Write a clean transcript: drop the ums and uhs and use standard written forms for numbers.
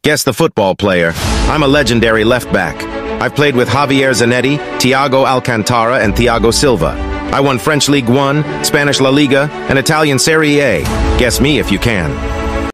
Guess the football player. I'm a legendary left back. I've played with Javier Zanetti, Thiago Alcantara, and Thiago Silva. I won French Ligue 1, Spanish La Liga, and Italian Serie A. Guess me if you can.